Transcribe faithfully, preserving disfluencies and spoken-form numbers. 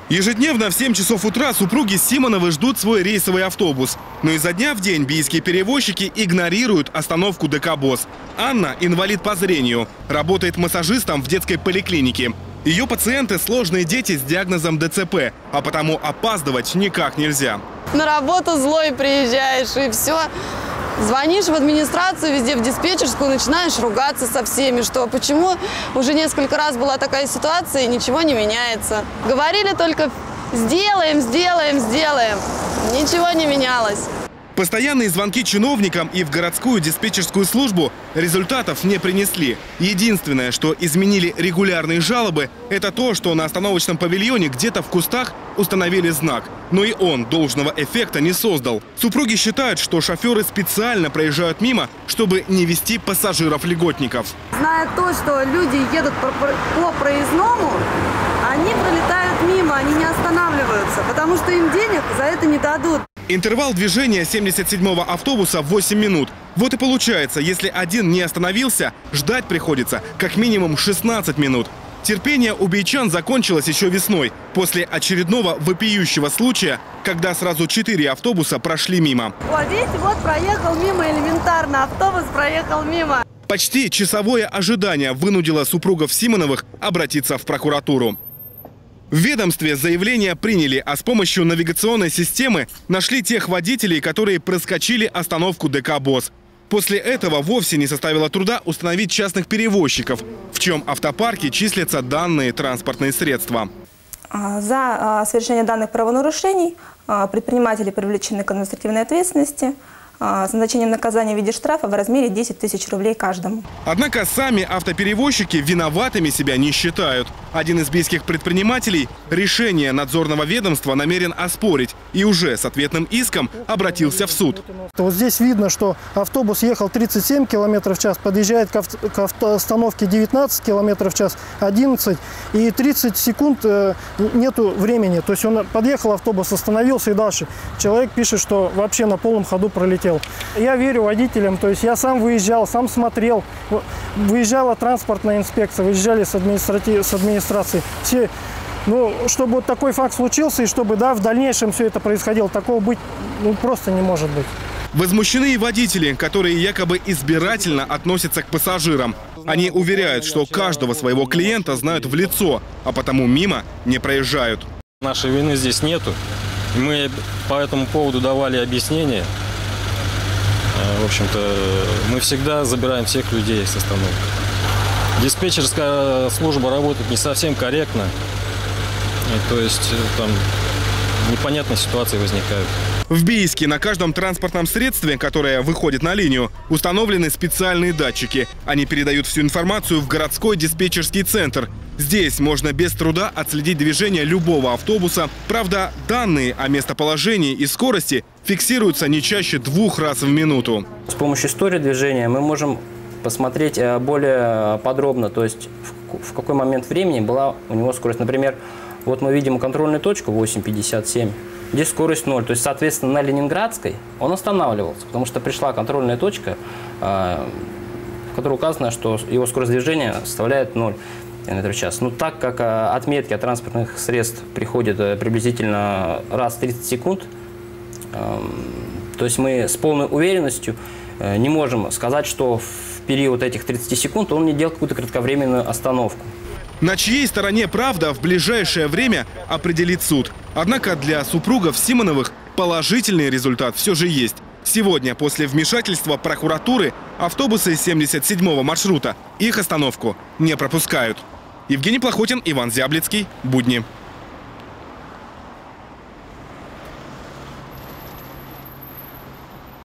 Ежедневно в семь часов утра супруги Симоновы ждут свой рейсовый автобус. Но изо дня в день бийские перевозчики игнорируют остановку ДК «БОСС». Анна – инвалид по зрению, работает массажистом в детской поликлинике. Ее пациенты – сложные дети с диагнозом ДЦП, а потому опаздывать никак нельзя. На работу злой приезжаешь и все. Звонишь в администрацию, везде в диспетчерскую, начинаешь ругаться со всеми, что почему уже несколько раз была такая ситуация и ничего не меняется. Говорили только «сделаем, сделаем, сделаем». Ничего не менялось. Постоянные звонки чиновникам и в городскую диспетчерскую службу результатов не принесли. Единственное, что изменили регулярные жалобы, это то, что на остановочном павильоне где-то в кустах установили знак. Но и он должного эффекта не создал. Супруги считают, что шоферы специально проезжают мимо, чтобы не везти пассажиров-льготников. Зная то, что люди едут по, по проездному, они пролетают мимо, они не останавливаются, потому что им денег за это не дадут. Интервал движения семьдесят седьмого автобуса восемь минут. Вот и получается, если один не остановился, ждать приходится как минимум шестнадцать минут. Терпение у бийчан закончилось еще весной, после очередного вопиющего случая, когда сразу четыре автобуса прошли мимо. Вот видите, вот проехал мимо элементарно, автобус проехал мимо. Почти часовое ожидание вынудило супругов Симоновых обратиться в прокуратуру. В ведомстве заявление приняли, а с помощью навигационной системы нашли тех водителей, которые проскочили остановку ДК «БОСС». После этого вовсе не составило труда установить частных перевозчиков, в чем автопарке числятся данные транспортные средства. За совершение данных правонарушений предприниматели привлечены к административной ответственности с назначением наказания в виде штрафа в размере десяти тысяч рублей каждому. Однако сами автоперевозчики виноватыми себя не считают. Один из бийских предпринимателей решение надзорного ведомства намерен оспорить и уже с ответным иском обратился в суд. Вот здесь видно, что автобус ехал тридцать семь километров в час, подъезжает к, авто, к автоостановке девятнадцать километров в час, одиннадцать, и тридцать секунд э, нету времени. То есть он подъехал, автобус остановился и дальше. Человек пишет, что вообще на полном ходу пролетел. Я верю водителям, то есть я сам выезжал, сам смотрел. Выезжала транспортная инспекция, выезжали с, администрати... с администрации. Все, ну, чтобы вот такой факт случился и чтобы, да, в дальнейшем все это происходило, такого быть ну, просто не может быть. Возмущены и водители, которые якобы избирательно относятся к пассажирам. Они уверяют, что каждого своего клиента знают в лицо, а потому мимо не проезжают. Нашей вины здесь нету. Мы по этому поводу давали объяснения. В общем-то, мы всегда забираем всех людей с остановки. Диспетчерская служба работает не совсем корректно. И, то есть там непонятные ситуации возникают. В Бийске на каждом транспортном средстве, которое выходит на линию, установлены специальные датчики. Они передают всю информацию в городской диспетчерский центр. Здесь можно без труда отследить движение любого автобуса. Правда, данные о местоположении и скорости фиксируются не чаще двух раз в минуту. С помощью истории движения мы можем посмотреть более подробно, то есть в какой момент времени была у него скорость. Например, вот мы видим контрольную точку восемь пятьдесят семь, здесь скорость ноль. То есть, соответственно, на Ленинградской он останавливался, потому что пришла контрольная точка, в которой указано, что его скорость движения составляет ноль километров в час. Но так как отметки от транспортных средств приходят приблизительно раз в тридцать секунд, то есть мы с полной уверенностью не можем сказать, что в период этих тридцати секунд он не делал какую-то кратковременную остановку. На чьей стороне правда в ближайшее время определит суд. Однако для супругов Симоновых положительный результат все же есть. Сегодня после вмешательства прокуратуры автобусы семьдесят седьмого маршрута их остановку не пропускают. Евгений Плохотин, Иван Зяблицкий. Будни.